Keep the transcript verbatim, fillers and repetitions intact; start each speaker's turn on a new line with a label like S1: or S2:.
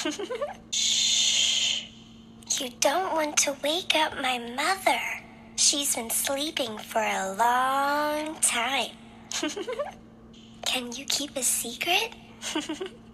S1: Shh. You don't want to wake up my mother. She's been sleeping for a long time. Can you keep a secret?